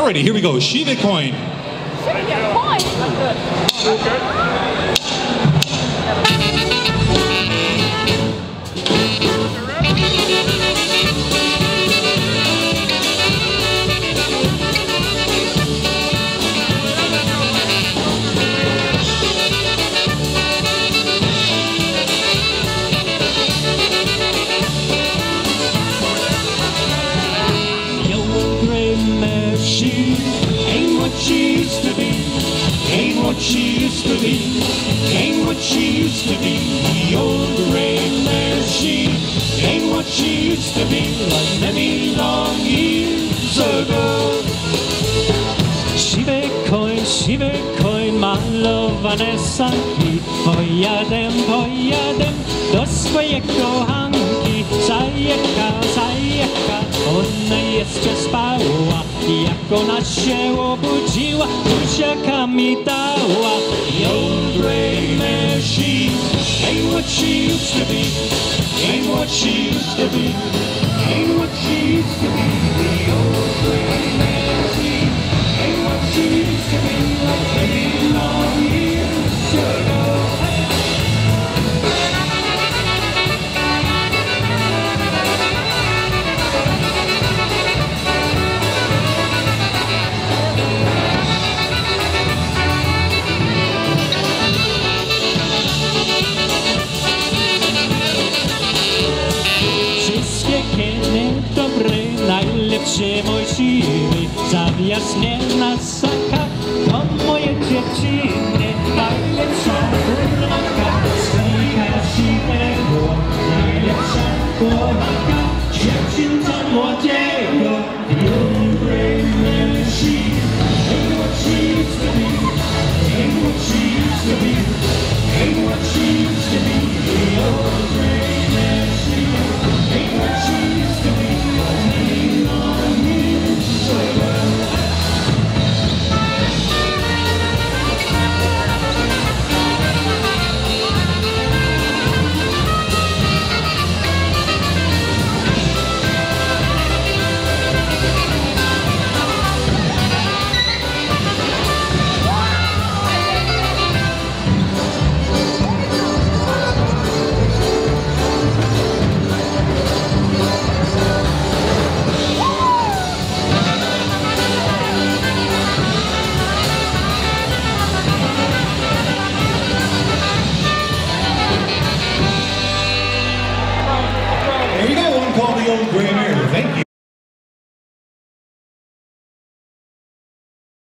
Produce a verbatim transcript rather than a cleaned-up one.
Alrighty, here we go. Shiva coin. Shiva coin. She ain't what she used to be, ain't what she used to be, ain't what she used to be. The old gray mare, she ain't what she used to be, like many long years ago. Shiva coin, Shiva coin, my love, Vanessa, pojadę, pojadę do swojego Hanki. Zajeka, zajeka, ona jeszcze spała, jak ona się obudziła, buziaka mi dała. The old gray mare, she ain't what she used to be, ain't what she used to be, ain't what she used to be. The old gray mare, she ain't what she used to be, like many long years ago. Najlepsze mój siły, zawiasnie na saka, to moje dziewczyny, najlepsza buraka, stryka siwego, najlepsza chłopaka, dziewczynca młodziego. The old gray mare, she ain't what she used to be, ain't what she used to be, ain't what she used to be.